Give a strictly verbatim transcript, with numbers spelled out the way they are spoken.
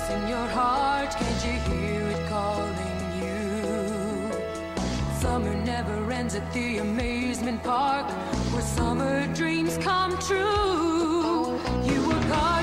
place in your heart, can't you hear it calling you? Summer never ends at the amusement park, where summer dreams come true. You were caught